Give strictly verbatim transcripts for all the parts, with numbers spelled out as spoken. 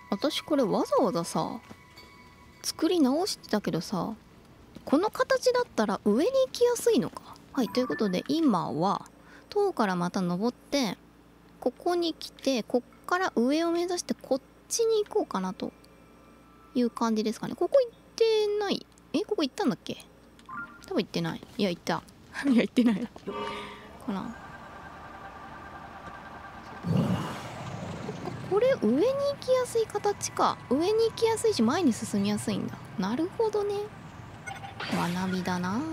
私これわざわざさ作り直してたけどさ、この形だったら上に行きやすいのか。はい、ということで今は塔からまた登ってここに来て、こっから上を目指してこっちに行こうかなという感じですかね。ここ行ってない？え、ここ行ったんだっけ？多分行ってない。いや行ったいや行ってないかな。これ上に行きやすい形か。上に行きやすいし前に進みやすいんだ。なるほどね。学びだな。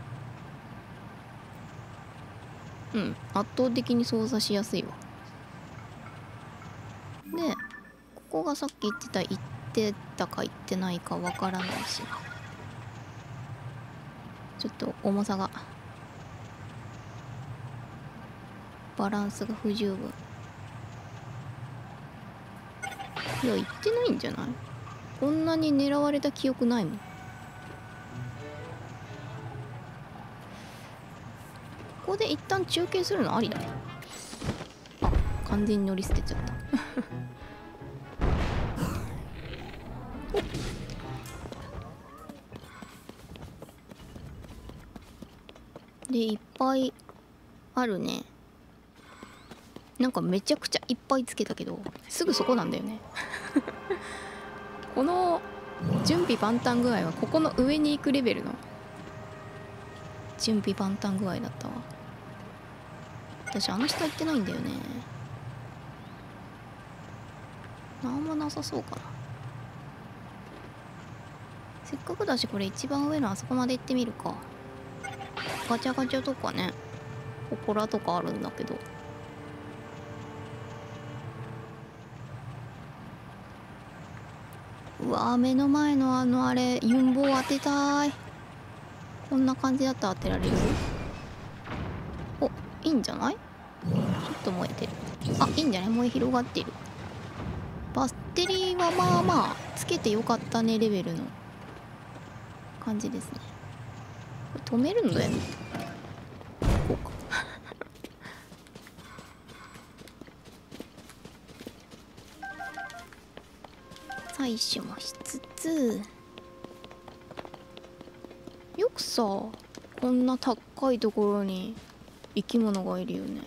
うん、圧倒的に操作しやすいわ。でここがさっき言ってた、行ってたか行ってないかわからないしな。ちょっと重さがバランスが不十分。いや行ってないんじゃない？こんなに狙われた記憶ないもん。ここで一旦中継するのありだね。あ、完全に乗り捨てちゃったでいっぱいあるね。なんかめちゃくちゃいっぱいつけたけどすぐそこなんだよねこの準備万端具合はここの上に行くレベルの準備万端具合だったわ。私あの下行ってないんだよね。なんもなさそうかな。せっかくだしこれ一番上のあそこまで行ってみるか。ガチャガチャとかね、祠とかあるんだけど。うわー、目の前のあのあれユンボを当てたい。こんな感じだったら当てられる。お、いいんじゃない？ちょっと燃えてる。あ、いいんじゃない？燃え広がってる。バッテリーはまあまあつけてよかったねレベルの感じですね。これ止めるのだよね。こうか採取もしつつ、よくさこんな高いところに生き物がいるよね。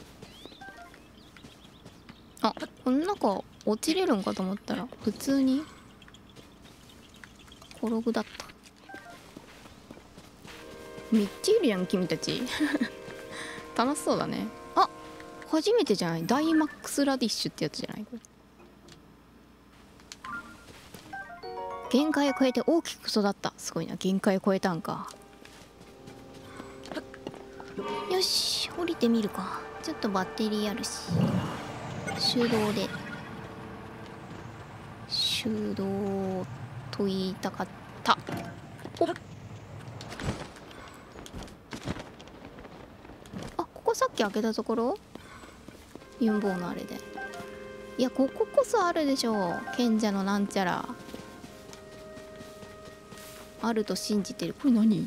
あ、この中落ちれるんかと思ったら普通に転ぐだった。めっちゃいるやん君たち楽しそうだね。あ、初めてじゃない？ダイマックスラディッシュってやつじゃない？これ限界を超えて大きく育った。すごいな。限界を超えたんか。よし、降りてみるか。ちょっとバッテリーあるし手動で手動と言いたかった。おっ、あ、ここさっき開けたところ？ユンボウのあれで。いや、こここそあるでしょう。賢者のなんちゃらあると信じてる。これ何？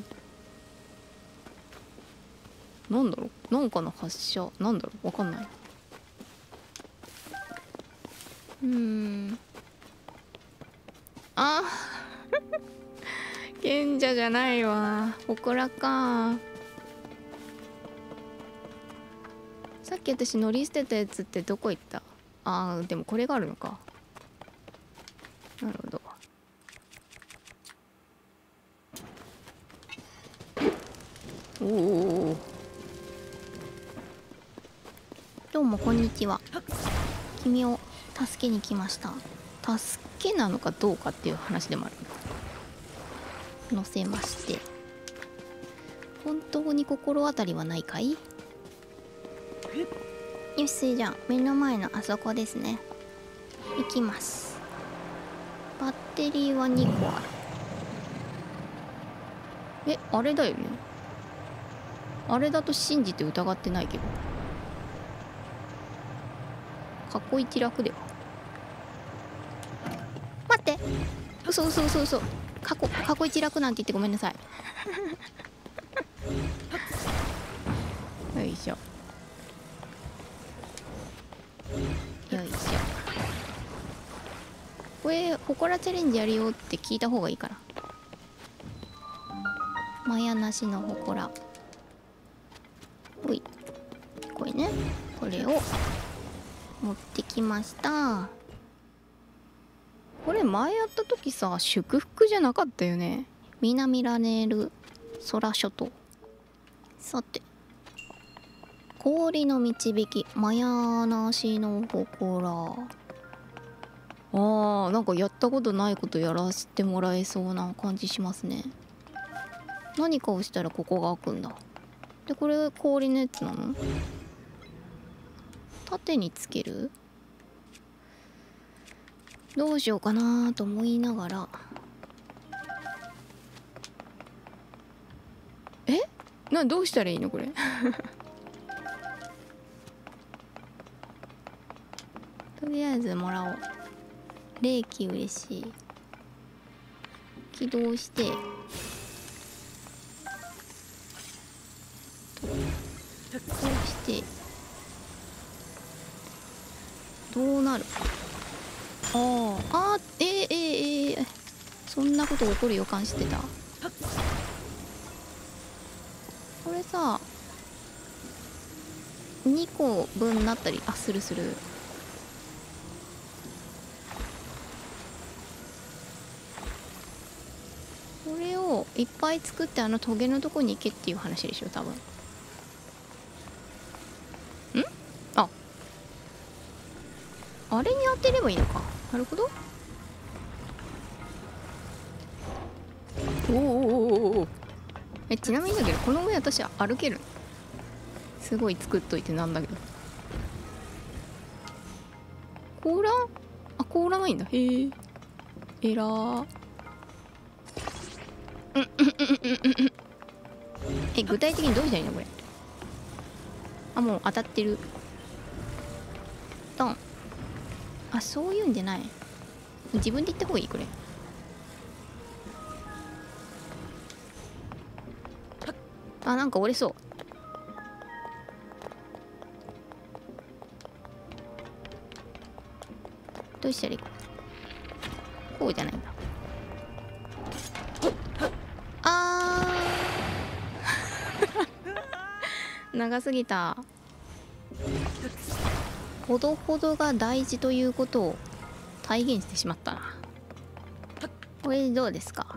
なんだろう、なんかの発射なんだろう、わかんない。うーん、あ賢者じゃないわ。オクラか。さっき私乗り捨てたやつってどこ行った？あー、でもこれがあるのか。なるほど。おお、どうもこんにちは。君を助けに来ました。助けなのかどうかっていう話でもある。乗せまして、本当に心当たりはないかい？よし、それじゃあ目の前のあそこですね。行きます。バッテリーはにこある。え、あれだよね。あれだと信じて疑ってないけど。囲い一楽では。待って、嘘嘘嘘嘘。過去過去一楽なんて言ってごめんなさいよいしょよいしょ。 これほこらチャレンジやるよって聞いた方がいいから。マヤなしのほこら。ほい、これね、これを持ってきました。これ前やった時さ、祝福じゃなかったよね。南ラネール空諸島。さて、氷の導き、マヤなしのほこら。あー、なんかやったことないことやらせてもらえそうな感じしますね。何かをしたらここが開くんだ。で、これ氷のやつなの？縦につける？どうしようかなと思いながら。え？な、どうしたらいいのこれ。とりあえずもらおう。冷気嬉しい。起動して、こうしてどうなる？あーあー、えー、えー、えー、そんなこと起こる予感してた。これさにこぶんなったり、あ、するする。これをいっぱい作って、あのトゲのとこに行けっていう話でしょ多分。ん？あ、あれに当てればいいのか。なるほど。おーおーおーおー。え、ちなみにだけどこの上私歩ける？すごい作っといてなんだけど。甲羅？あ、甲羅ないんだ。へえ。えらー。え、具体的にどうしたらいいのこれ。あ、もう当たってる。ドン。あ、そういうんじゃない。自分で言った方がいいこれ。あ、なんか折れそう。どうしたらいいか。こうじゃないんだ。あー長すぎた。ほどほどが大事ということを体現してしまったな。これどうですか？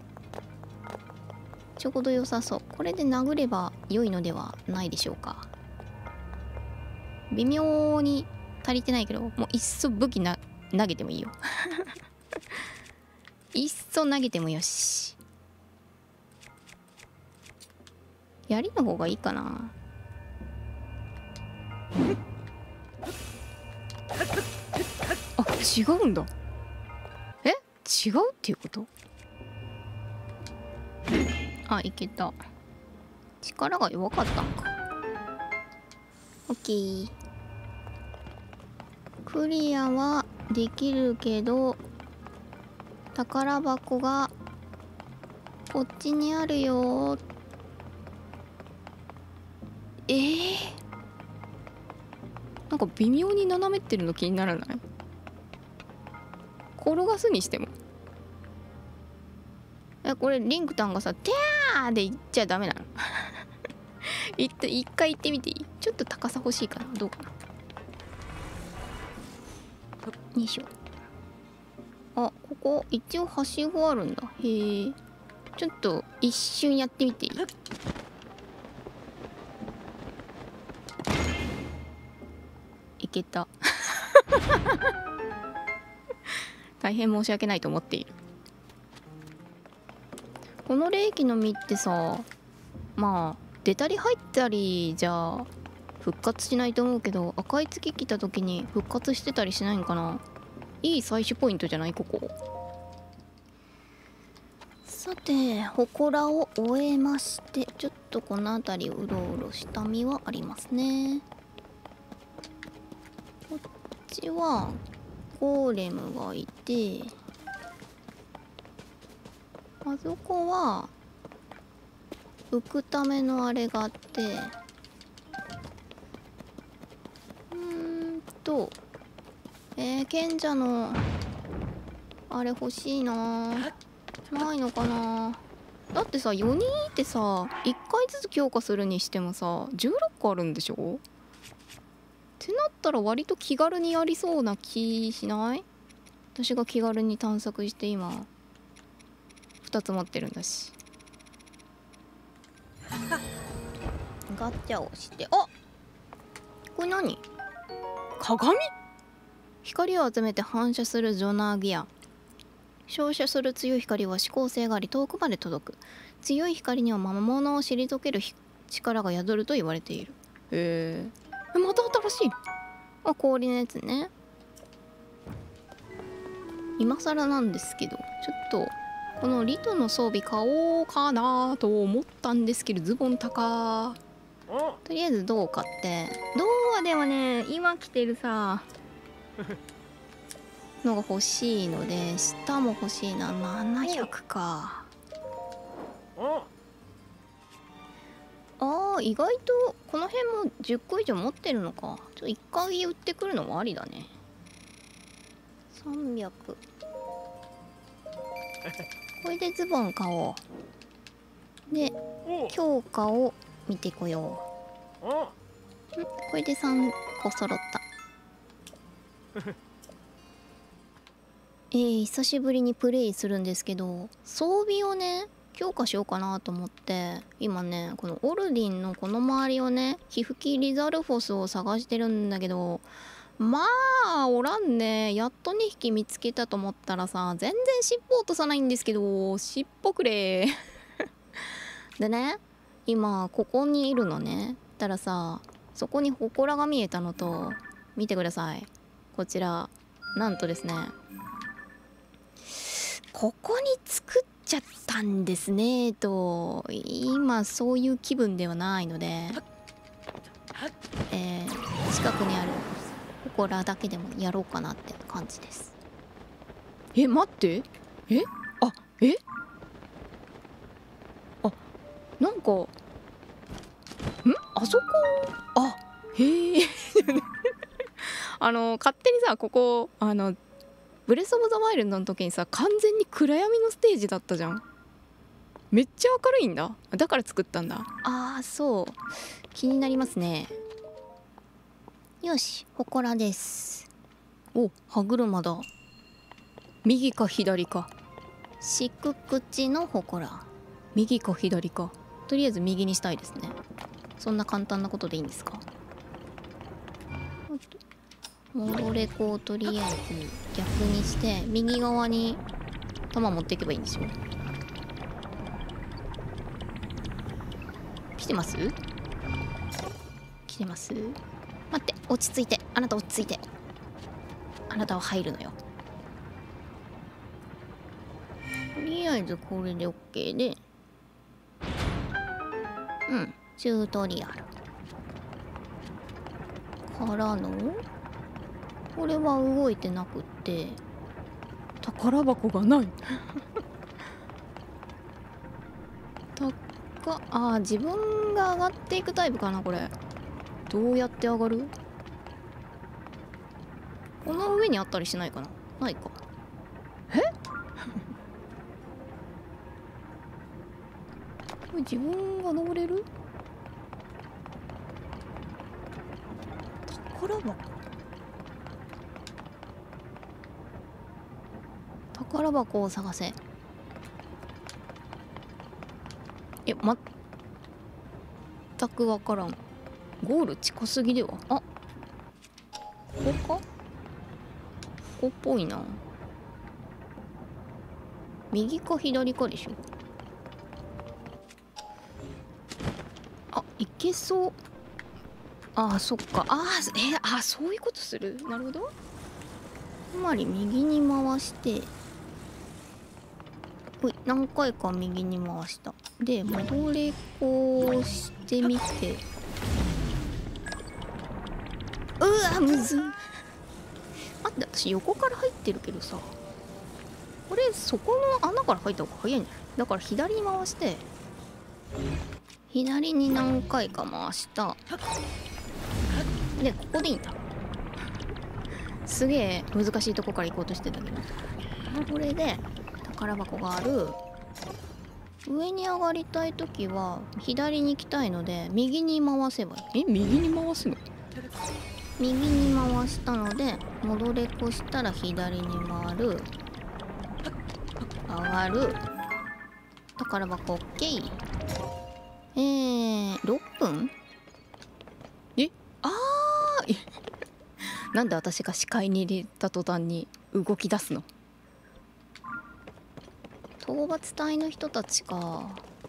ちょうど良さそう。これで殴れば良いのではないでしょうか。微妙に足りてないけど、もういっそ武器な投げてもいいよ。いっそ投げてもよし。槍の方がいいかな。あ、違うんだ。え、違うっていうこと？あ、いけた。力が弱かったんか。オッケー。クリアはできるけど、宝箱がこっちにあるよ。えー、なんか微妙に斜めってるの気にならない？転がすにしても。え、これリンクタンがさ「てー!」で言っちゃダメなの？いって一回行ってみていい？ちょっと高さ欲しいかな。どうかな。よいしょ。あ、ここ一応はしごあるんだ。へえ。ちょっと一瞬やってみていい？いけた。大変申し訳ないと思っている。この霊気の実ってさ、まあ出たり入ったりじゃ復活しないと思うけど、赤い月来た時に復活してたりしないんかな。いい採取ポイントじゃないここ。さて、祠を終えまして、ちょっとこの辺りをうろうろした身はありますね。こっちはゴーレムがいて、あそこは浮くためのあれがあって、うーんとえー、賢者のあれ欲しいな。ないのかな。だってさよにんいてさいっかいずつ強化するにしてもさじゅうろっこあるんでしょ。ってなったら割と気軽にやりそうな気しない？私が気軽に探索して今ふたつ持ってるんだし。ガチャをして、あ、これ何？鏡？光を集めて反射するジョナーギア。照射する強い光は指向性があり遠くまで届く。強い光には魔物を退ける力が宿ると言われている。へえ、また新しい。あ、氷のやつね。今更なんですけどちょっとこのリトの装備買おうかなと思ったんですけどズボン高。とりあえず銅買って、銅はでもね今着てるさのが欲しいので下も欲しいな。ななひゃくか。あー、意外とこの辺もじゅっこ以上持ってるのか。ちょっといっかい売ってくるのもありだね。さんびゃく。これでズボン買おう。で強化を見てこよう。ん、これでさんこ揃った。えー、久しぶりにプレイするんですけど装備をね強化しようかなと思って今ねこのオルディンのこの周りをねヒフキリザルフォスを探してるんだけど、まあおらんね。やっとにひき見つけたと思ったらさ全然尻尾落とさないんですけど、尻尾くれでね今ここにいるのね。たらさそこに祠が見えたのと、見てくださいこちら、なんとですねここに作っちゃったんですねと。今そういう気分ではないので、えー、近くにある祠だけでもやろうかなって感じです。え、待って、え、あ、え、あ、なんかん、あそこ、あ、へえあの勝手にさここあのブレス・オブ・ザ・ワイルドの時にさ完全に暗闇のステージだったじゃん。めっちゃ明るいんだ。だから作ったんだ。あー、そう気になりますね。よし、祠です。お、歯車だ。右か左か。しくくちの祠。右か左か。とりあえず右にしたいですね。そんな簡単なことでいいんですか。戻れ子をとりあえず逆にして右側に弾持っていけばいいんですよ。来てます？来てます？待って、落ち着いて、あなた落ち着いて、あなたは入るのよ。とりあえずこれで OK で、うん、チュートリアルからのこれは動いてなくって宝箱がないたか、あー、自分が上がっていくタイプかなこれ。どうやって上がる？この上にあったりしないかな。ないか。えこれ自分が登れる？宝箱、宝箱を探せ。え、まったくわからん。ゴール近すぎでは。あ、ここか？ここっぽいな。右か左かでしょ。あ、いけそう。あー、そっか。あー、えー、あー、そういうことする。なるほど。つまり右に回してほい、何回か右に回した。で戻れこうしてみて、うわむずっ。待って、私横から入ってるけどさ、これそこの穴から入った方が早いんじゃない？だから左に回して左に何回か回したで、ここでいいんだ。すげえ難しいとこから行こうとしてたけど、 これで宝箱がある。上に上がりたい時は左に行きたいので右に回せばいい。え、右に回すの？右に回したので戻れ越したら左に回る。上がる。宝箱 OK。 えー、ろっぷん。え、あーなんで私が視界に入れた途端に動き出すの？討伐隊の人たちか。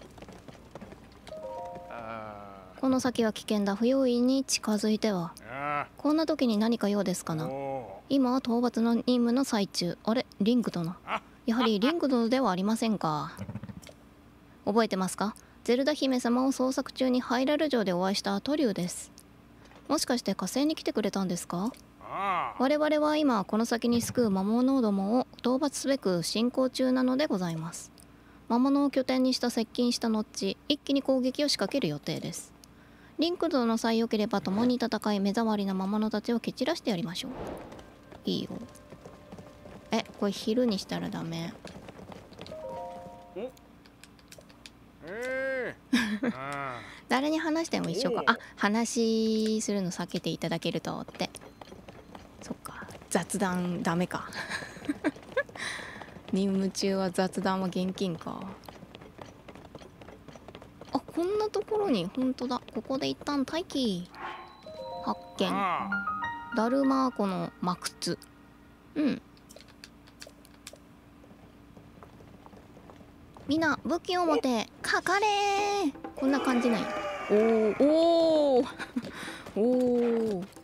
この先は危険だ。不用意に近づいては。こんな時に何か用ですかな。今は討伐の任務の最中。あれ、リング殿。やはりリング殿ではありませんか。覚えてますか？ゼルダ姫様を捜索中にハイラル城でお会いしたトリューです。もしかして火星に来てくれたんですか？我々は今この先に救う魔物どもを討伐すべく進行中なのでございます。魔物を拠点にした接近した後、一気に攻撃を仕掛ける予定です。リンク殿のさえ良ければ共に戦い目障りな魔物たちを蹴散らしてやりましょう。いいよ。え、これ昼にしたらダメ。誰に話しても一緒か。あ、話するの避けていただけるとって。そっか、雑談ダメか。任務中は雑談は厳禁か。あ、こんなところに、ほんとだ。ここで一旦待機。発見。ダルマーコのマクツ。うん。みんな武器を持ってかかれー。こんな感じない。おーおーおー。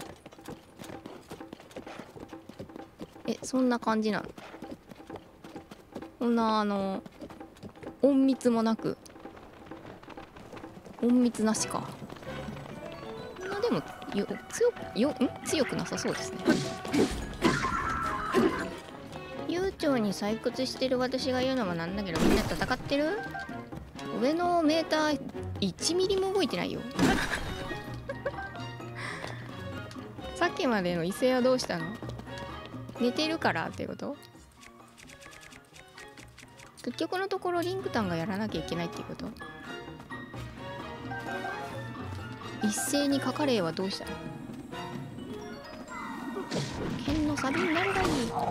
え、そんな感じなの？こんなあの隠密もなく、隠密なしか。こんなでもよ強くよん強くなさそうですね。悠長に採掘してる私が言うのもなんだけど、みんな戦ってる？上のメーターいちミリも動いてないよ。さっきまでの威勢はどうしたの？寝てるからってこと？結局のところリンクタンがやらなきゃいけないっていうこと？一斉にかかれはどうしたの？剣のサビになるがいい。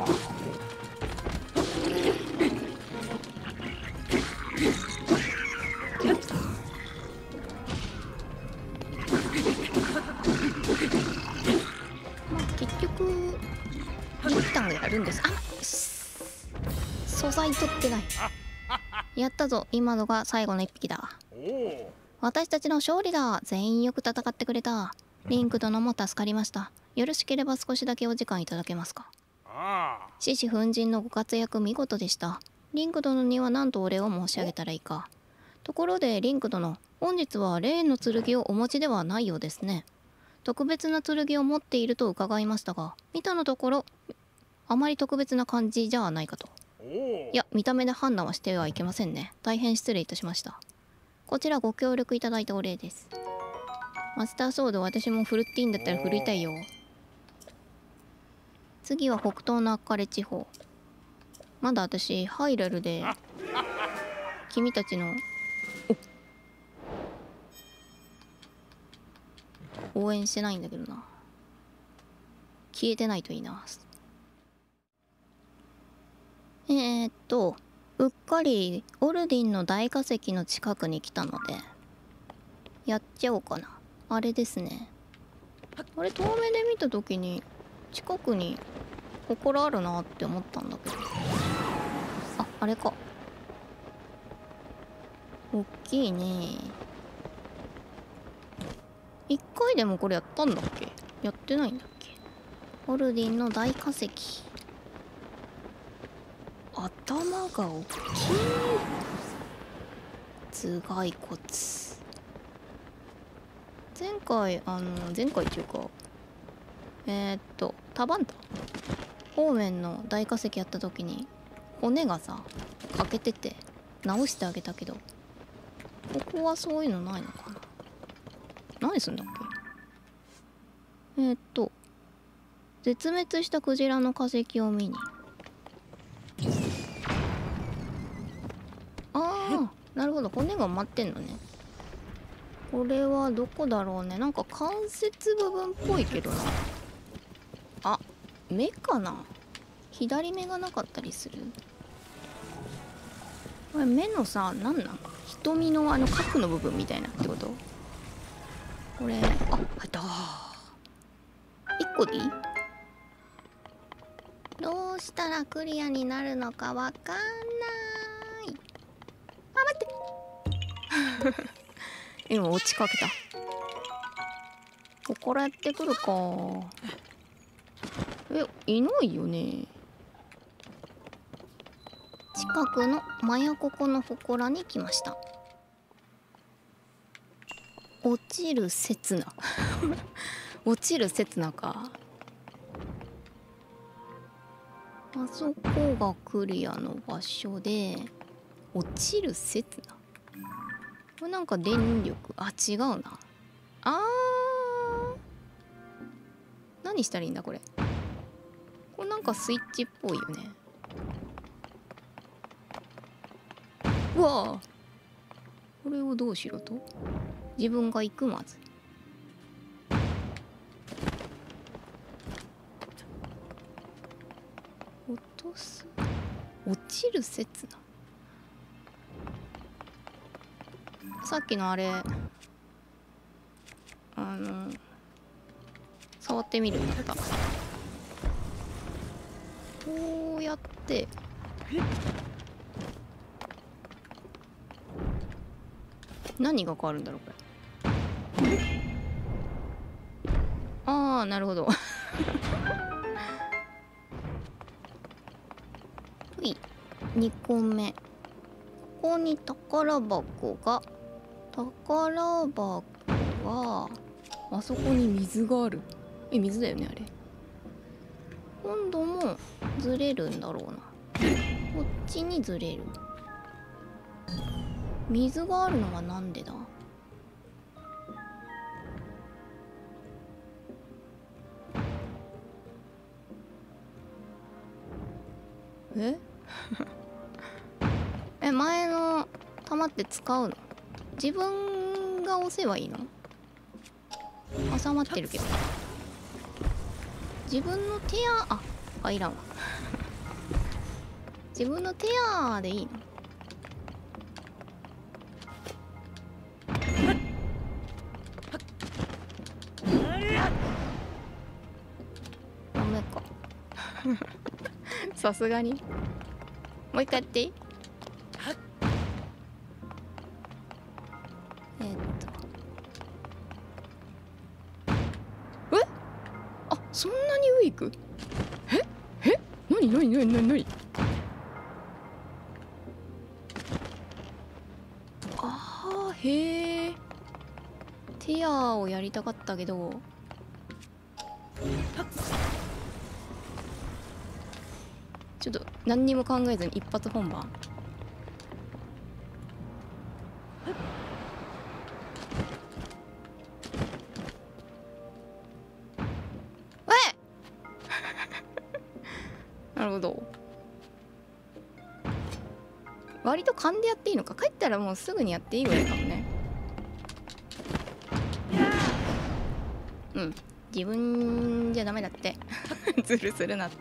まあ結局リンクタンがやるんです。あ、素材取ってない。やったぞ。今のが最後の一匹だ。私たちの勝利だ。全員よく戦ってくれた。リンク殿も助かりました。よろしければ少しだけお時間いただけますか。獅子奮迅のご活躍見事でした。リンク殿には何とお礼を申し上げたらいいか。ところでリンク殿、本日は例の剣をお持ちではないようですね。特別な剣を持っていると伺いましたが、見たのところあまり特別な感じじゃないかと。いや、見た目で判断はしてはいけませんね。大変失礼いたしました。こちらご協力いただいたお礼です。マスターソード、私も振るっていいんだったら振りたいよ。次は北東のアッカレ地方。まだ私ハイラルで君たちの応援してないんだけどな。消えてないといいな。えー、っとうっかりオルディンの大化石の近くに来たのでやっちゃおうかな。あれですね。あれ遠目で見た時に近くに祠あるなって思ったんだけど、あ、あれか。おっきいね。一回でもこれやったんだっけ？やってないんだっけ？オルディンの大化石。頭が大きい。頭蓋骨。前回あの前回っていうかえー、っとタバンタ方面の大化石やった時に骨がさ欠けてて直してあげたけど、ここはそういうのないのかな。何すんだっけ。えー、っと絶滅したクジラの化石を見に。 なるほど、骨が埋まってんのね。これはどこだろうね。なんか関節部分っぽいけどな。あ、目かな。左目がなかったりする。これ目のさ、なんなん、瞳のあの角の部分みたいなってこと。これ、あ、入った。いっこでいい？どうしたらクリアになるのかわかんない。あ、待って今落ちかけた。ここからやってくるか。え、いないよね。近くのマヤココの祠に来ました。落ちる刹那落ちる刹那か。あそこがクリアの場所で、落ちる刹那、これなんか電力、あ、違うな。あー、何したらいいんだこれ。これなんかスイッチっぽいよね。うわあ、これをどうしろと。自分が行く。まず落とす。落ちる刹那。さっきのあれ、あの触ってみるんだった。こうやって何が変わるんだろうこれ。ああ、なるほどほい、にこめ。ここに宝箱が。宝箱はあそこに水がある。え、水だよねあれ。今度もずれるんだろうな。こっちにずれる。水があるのはなんでだ。ええ、前の玉って使うの？自分が押せばいいの？挟まってるけど。自分の手や、あ、あ、いらんわ自分の手やでいいの？ダメかさすがに。もう一回やっていい？えー、っとえ、あ、そんなに上行く？ええ、なになになになになに。あー、へえ。テアをやりたかったけど、ちょっと何にも考えずに一発本番。えなるほど。割と勘でやっていいのか。帰ったらもうすぐにやっていいぐらいかもね。うん、自分じゃダメだってズルするなって。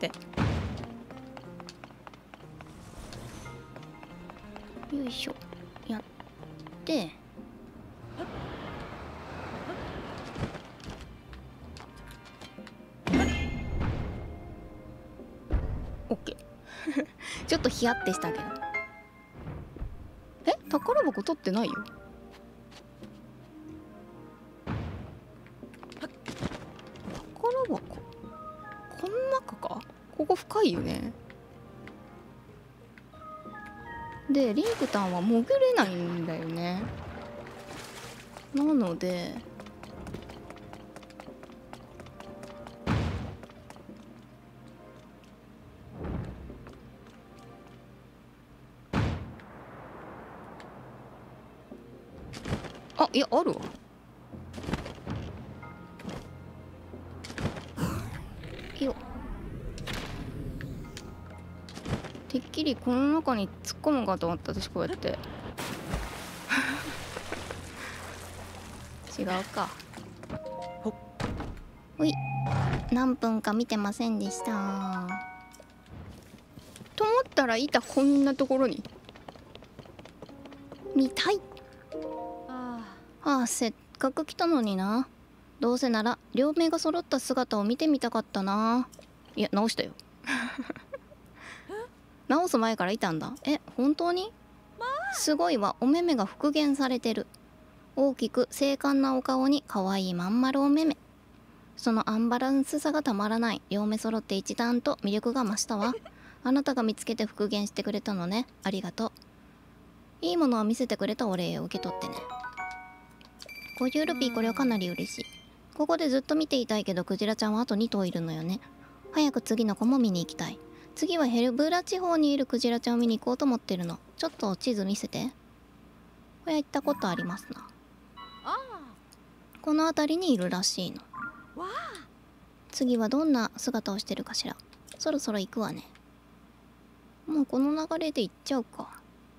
よいしょ、やってオッケーちょっとヒヤってしたけど。え、宝箱取ってないよ。宝箱こん中か。ここ深いよね。でリンクタンは潜れないんだよね。なのであ、いや、あるわ。よっ、てっきりこの中に突っ込むかと思った。私こうやって違うか。ほい、何分か見てませんでした。と思ったらいた、こんなところに。見たい。ああ、せっかく来たのにな。どうせなら両目が揃った姿を見てみたかったな。いや、直したよ。直す前からいたんだ。え、本当に？すごいわ、お目目が復元されてる。大きく精悍なお顔に可愛いまん丸お目目。そのアンバランスさがたまらない。両目揃って一段と魅力が増したわ。あなたが見つけて復元してくれたのね。ありがとう。いいものを見せてくれたお礼を受け取ってね。ごじゅうルピー、これはかなり嬉しい。ここでずっと見ていたいけど、クジラちゃんはあとに頭いるのよね。早く次の子も見に行きたい。次はヘルブラ地方にいるクジラちゃんを見に行こうと思ってるの。ちょっと地図見せて。これ行ったことありますな。この辺りにいるらしいの。次はどんな姿をしてるかしら。そろそろ行くわね。もうこの流れで行っちゃうか。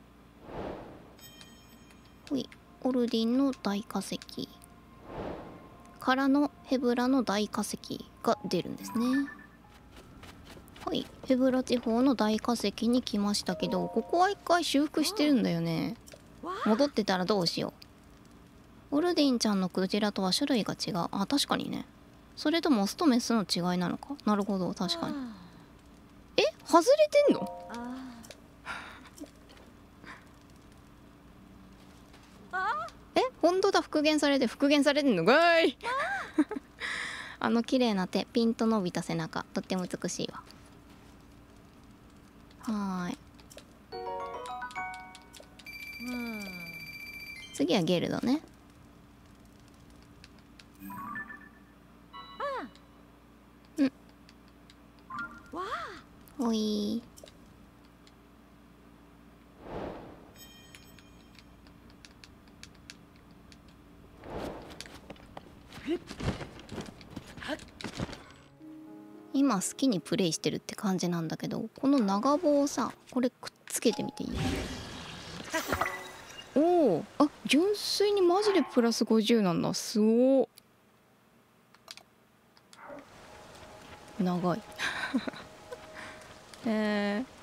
ほい、オルディンの大化石からのヘブラの大化石が出るんですね。はい、ヘブラ地方の大化石に来ましたけど、ここは一回修復してるんだよね。戻ってたらどうしよう。オルディンちゃんのクジラとは種類が違う。あ、確かにね。それともオスとメスの違いなのか。なるほど、確かに。え、外れてんの？え、本当だ、復元されて復元されてんのかーい。あの綺麗な手、ピンと伸びた背中、とっても美しいわ。はーい。次はゲルドね。うん。おいー。今好きにプレイしてるって感じなんだけど、この長棒をさ、これくっつけてみていい？おお、あ、純粋にマジでプラスごじゅうなんだ。すごー。長い。えー